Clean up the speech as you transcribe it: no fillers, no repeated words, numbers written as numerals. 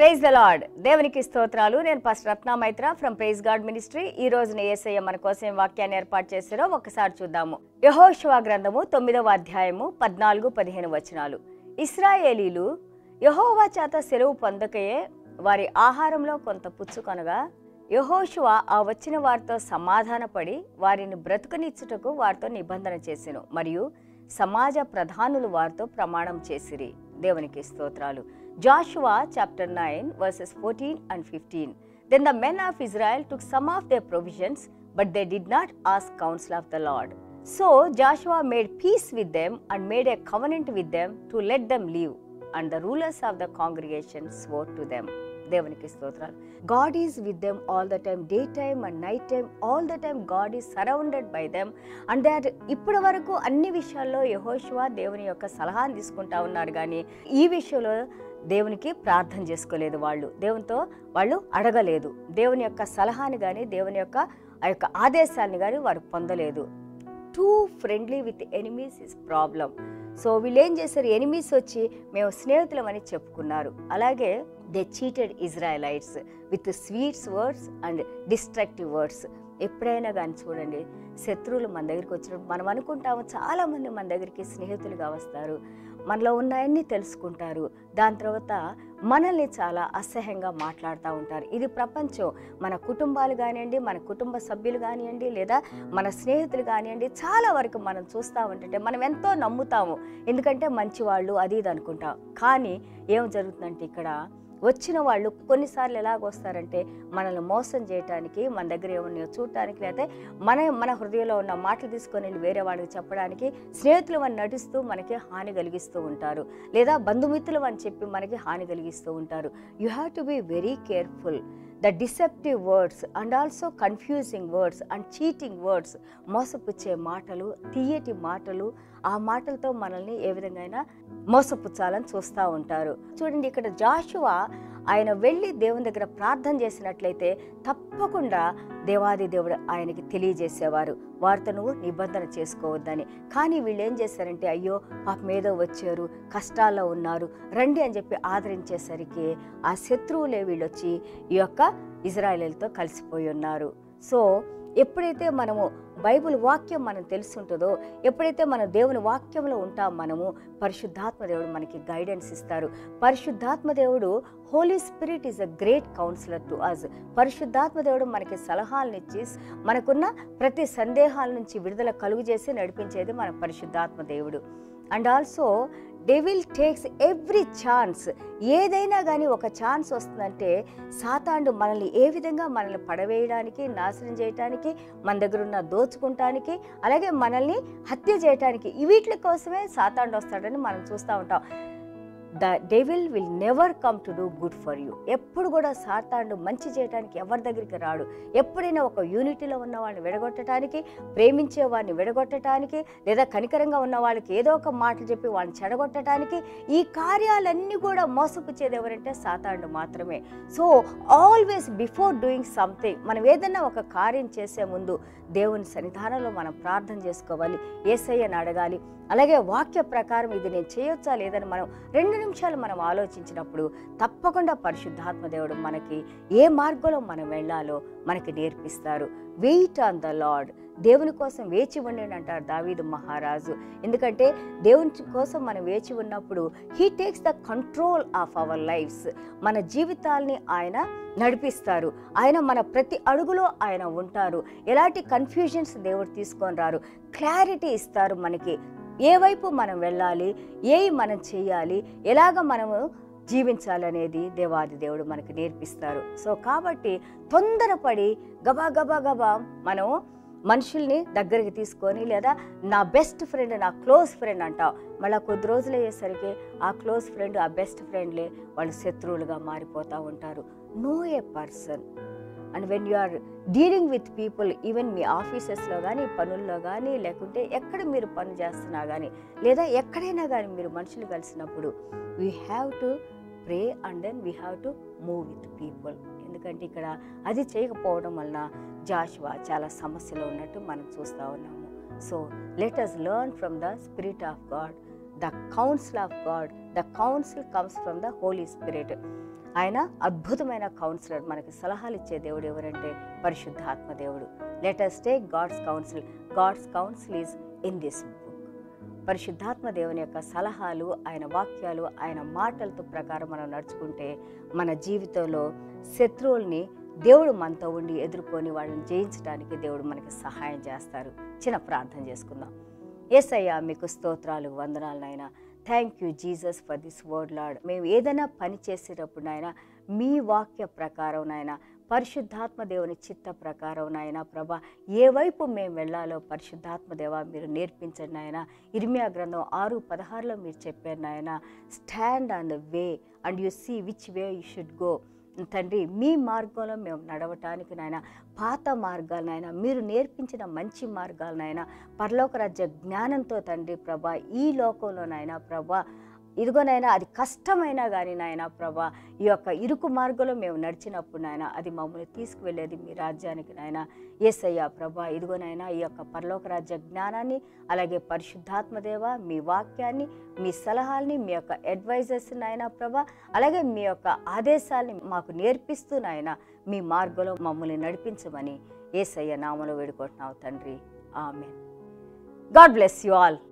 Praise the lord. దేవునికి స్తోత్రాలు. నేను pastor Ratna Maitra from praise God ministry. ఈ రోజున యేసయ్య మన కోసం వాక్యాన్ని ఏర్పాటు చేశారో ఒకసారి చూద్దాము. యెహోషువ గ్రంథము 9వ అధ్యాయము 14-15 వచనాలు. ఇశ్రాయేలీలు యెహోవా చేత సెలవు పొందకయే వారి ఆహారంలో కొంత పుచ్చుకొనగా యెహోషువ ఆ వచ్చిన వారితో సమాధానపడి వారిని బ్రతుకనిచ్చుటకు వారితో నిబంధన చేసెను. మరియు సమాజ ప్రధానులు వారితో ప్రమాణం చేసిరి. దేవునికి స్తోత్రాలు. Joshua chapter 9 verses 14 and 15. Then the men of Israel took some of their provisions, but they did not ask counsel of the Lord. So Joshua made peace with them and made a covenant with them to let them live. And the rulers of the congregation swore to them. దేవునికి స్తోత్రాలు. God is with them all the time, daytime and night time, all the time God is surrounded by them. And that ఇప్పటి వరకు అన్ని విషయాల్లో యెహోషువ దేవుని యొక్క సలహాను తీసుకుంటా ఉన్నారు, కానీ ఈ విషయంలో దేవునికి ప్రార్థన చేసుకోలేదు. దేవునితో వాళ్ళు అడగలేదు. దేవుని యొక్క సలహాని కానీ దేవుని యొక్క ఆ యొక్క ఆదేశాన్ని కానీ వారు పొందలేదు. Too friendly with enemies is problem. So వీళ్ళు ఏం చేశారు, ఎనిమీస్ వచ్చి మేము స్నేహితులం అని చెప్పుకున్నారు. అలాగే they cheated Israelites with sweets words and destructive words. ఎప్పుడైనా కానీ చూడండి, శత్రువులు మన దగ్గరికి వచ్చినప్పుడు మనం అనుకుంటాము చాలామంది మన దగ్గరికి స్నేహితులుగా వస్తారు, మనలో ఉన్నాయన్నీ తెలుసుకుంటారు, దాని తర్వాత మనల్ని చాలా అసహ్యంగా మాట్లాడుతూ ఉంటారు. ఇది ప్రపంచం. మన కుటుంబాలు కానివ్వండి, మన కుటుంబ సభ్యులు కానివ్వండి, లేదా మన స్నేహితులు కానివ్వండి, చాలా వరకు మనం చూస్తూ ఉంటుంటే మనం ఎంతో నమ్ముతాము, ఎందుకంటే మంచివాళ్ళు అది ఇది అనుకుంటాం. కానీ ఏం జరుగుతుందంటే ఇక్కడ వచ్చిన వాళ్ళు కొన్నిసార్లు ఎలాగొస్తారంటే మనల్ని మోసం చేయడానికి, మన దగ్గర ఏమన్నా చూడటానికి, లేకపోతే మన హృదయంలో ఉన్న మాటలు తీసుకొని వెళ్ళి వేరే వాళ్ళకి చెప్పడానికి స్నేహితులు అని నటిస్తూ మనకి హాని కలిగిస్తూ ఉంటారు, లేదా బంధుమిత్రులు అని చెప్పి మనకి హాని కలిగిస్తూ ఉంటారు. You have to be very careful. The deceptive words and also confusing words and cheating words, మోసపుచ్చే మాటలు, తీయటి మాటలు, ఆ మాటలతో మనల్ని ఏ విధంగా అయినా మోసపుచ్చాలని చూస్తూ ఉంటారు. చూడండి, ఇక్కడ జాషువ ఆయన వెళ్ళి దేవుని దగ్గర ప్రార్థన చేసినట్లయితే తప్పకుండా దేవాది దేవుడు ఆయనకి తెలియజేసేవారు, వారితో నువ్వు నిబంధన చేసుకోవద్దని. కానీ వీళ్ళు ఏం చేశారంటే, అయ్యో పాపం ఏదో వచ్చారు, కష్టాల్లో ఉన్నారు, రండి అని చెప్పి ఆదరించేసరికి ఆ శత్రువులే వీళ్ళు వచ్చి ఈ యొక్క ఇజ్రాయేలీలతో కలిసిపోయి ఉన్నారు. సో ఎప్పుడైతే మనము బైబిల్ వాక్యం మనం తెలుసుంటుందో, ఎప్పుడైతే మన దేవుని వాక్యంలో ఉంటాం మనము, పరిశుద్ధాత్మ దేవుడు మనకి గైడెన్స్ ఇస్తారు. పరిశుద్ధాత్మ దేవుడు, holy spirit is a great counsellor to us. పరిశుద్ధాత్మ దేవుడు మనకి సలహాలనిచ్చి మనకున్న ప్రతి సందేహాల నుంచి విడుదల కలుగు చేసి నడిపించేది మన పరిశుద్ధాత్మ దేవుడు. And also devil takes every chance. ఏదైనా కానీ ఒక ఛాన్స్ వస్తుందంటే సాతానుడు మనల్ని ఏ విధంగా మనల్ని పడవేయడానికి, నాశనం చేయడానికి, మన దగ్గర ఉన్న దోచుకుంటానికి, అలాగే మనల్ని హత్య చేయడానికి, వీటి కోసమే సాతానుడు వస్తాడని మనం చూస్తూ ఉంటాం. The devil will never come to do good for you. ఎప్పుడు కూడా సాతానుడు మంచి చేయడానికి ఎవరి దగ్గరికి రాడు. ఎప్పుడైనా ఒక యూనిటీలో ఉన్న వాళ్ళని విడగొట్టడానికి, ప్రేమించే వారిని విడగొట్టడానికి, లేదా కనికరంగా ఉన్న వాళ్ళకి ఏదో ఒక మాటలు చెప్పి వాళ్ళని చెడగొట్టడానికి, ఈ కార్యాలన్నీ కూడా మోసపుచ్చేది ఎవరంటే సాతానుడు మాత్రమే. So always before doing something, మనం ఏదైనా ఒక కార్యం చేసే ముందు దేవుని సన్నిధానంలో మనం ప్రార్థన చేసుకోవాలి, యేసయ్యని అడగాలి. అలాగే వాక్య ప్రకారం ఇది నేను చేయొచ్చా లేదని మనం 2 నిమిషాలు మనం ఆలోచించినప్పుడు తప్పకుండా పరిశుద్ధాత్మ దేవుడు మనకి ఏ మార్గంలో మనం వెళ్ళాలో మనకి నేర్పిస్తారు. Wait on the lord. దేవుని కోసం వేచి ఉండండి అంటారు దావీదు మహారాజు. ఎందుకంటే దేవుని కోసం మనం వేచి ఉన్నప్పుడు he takes the control of our lives. మన జీవితాల్ని ఆయన నడిపిస్తారు. ఆయన మన ప్రతి అడుగులో ఆయన ఉంటారు. ఎలాంటి కన్ఫ్యూజన్స్ దేవుడు తీసుకొని రారు, క్లారిటీ ఇస్తారు మనకి. ఏ వైపు మనం వెళ్ళాలి, మనం చేయాలి, ఎలాగ మనము జీవించాలనేది దేవాది దేవుడు మనకు నేర్పిస్తారు. సో కాబట్టి తొందరపడి గబా మనం మనుషుల్ని దగ్గరికి తీసుకొని, లేదా నా బెస్ట్ ఫ్రెండ్, నా క్లోజ్ ఫ్రెండ్ అంటావు, మళ్ళీ కొద్ది రోజులు అయ్యేసరికి ఆ క్లోజ్ ఫ్రెండ్, ఆ బెస్ట్ ఫ్రెండ్లే వాళ్ళు శత్రువులుగా మారిపోతూ ఉంటారు. Know a person. And when you are dealing with people, even మీ ఆఫీసెస్లో కానీ, పనుల్లో కానీ, లేకుంటే ఎక్కడ మీరు పని చేస్తున్నా కానీ, లేదా ఎక్కడైనా కానీ మీరు మనుషులు కలిసినప్పుడు we have to pray and then we have to move with people. ఎందుకంటే ఇక్కడ అది చేయకపోవడం వలన జాషువ చాలా సమస్యలో ఉన్నట్టు మనం చూస్తూ ఉన్నాము. So let us learn from the Spirit of God, the counsel of God. The counsel comes from the Holy Spirit. ఆయన అద్భుతమైన కౌన్సిలర్. మనకి సలహాలు ఇచ్చే దేవుడు ఎవరంటే పరిశుద్ధాత్మ దేవుడు. Let us take God's counsel. God's counsel is in this book. పరిశుద్ధాత్మ దేవుని యొక్క సలహాలు, ఆయన వాక్యాలు, ఆయన మాటలతో ప్రకారం మనం నడుచుకుంటే మన జీవితంలో శత్రువుల్ని దేవుడు మనతో ఉండి ఎదుర్కొని వాళ్ళని జయించడానికి దేవుడు మనకి సహాయం చేస్తారు. చిన్న ప్రార్థన చేసుకుందాం. యేసయ్యా, మీకు స్తోత్రాలు, వందనాలు నాయన. Thank you Jesus for this word Lord. మేము ఏదైనా పని చేసేటప్పుడు నాయన మీ వాక్య ప్రకారం నాయన, పరిశుద్ధాత్మ దేవుని చిత్త ప్రకారం నాయన ప్రభా, ఏ వైపు మేము వెళ్ళాలో పరిశుద్ధాత్మ దేవ మీరు నేర్పించండి నాయన. ఇర్మియా గ్రంథం 6:16లో మీరు చెప్పారు నాయన, stand on the way and you see which way you should go. తండ్రి, మీ మార్గంలో మేము నడవటానికి నాయన, పాత మార్గాలు నాయన, మీరు నేర్పించిన మంచి మార్గాలు నాయన, పరలోక రాజ్య జ్ఞానంతో తండ్రి ప్రభా, ఈ లోకంలో నాయన ప్రభా, ఇదిగోనైనా అది కష్టమైనా కానీ నాయన ప్రభా, ఈ యొక్క ఇరుకు మార్గంలో మేము నడిచినప్పుడు నాయన అది మమ్మల్ని తీసుకువెళ్ళేది మీ రాజ్యానికి నాయన. యేసయ్యా ప్రభా, ఇదిగోనైనా ఈ యొక్క పరలోక రాజ్య జ్ఞానాన్ని, అలాగే పరిశుద్ధాత్మదేవ మీ వాక్యాన్ని, మీ సలహాల్ని, మీ యొక్క అడ్వైజర్స్ నాయన ప్రభా, అలాగే మీ యొక్క ఆదేశాల్ని మాకు నేర్పిస్తూ నాయన మీ మార్గంలో మమ్మల్ని నడిపించమని యేసయ్య నామములో వేడుకుంటున్నావు తండ్రి. Amen. God bless you all.